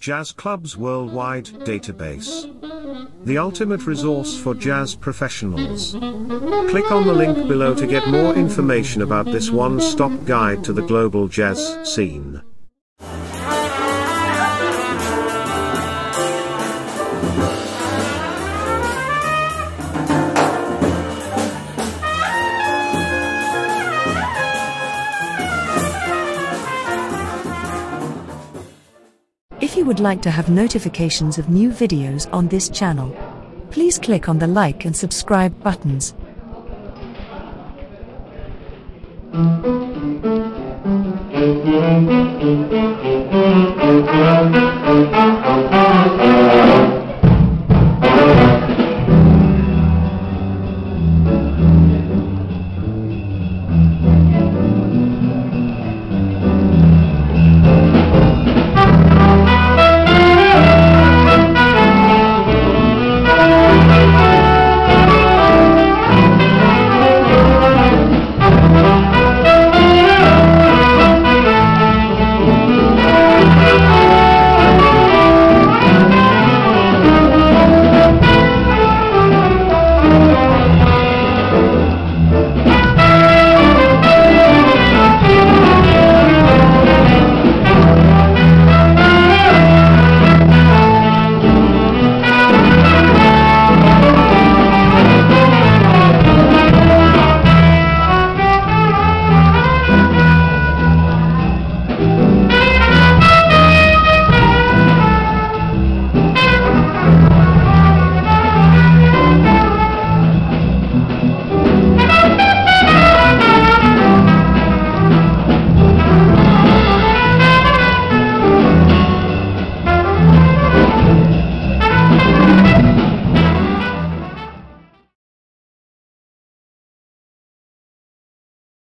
Jazz Club's worldwide database. The ultimate resource for jazz professionals. Click on the link below to get more information about this one-stop guide to the global jazz scene. If you would like to have notifications of new videos on this channel, please click on the like and subscribe buttons. Thank you.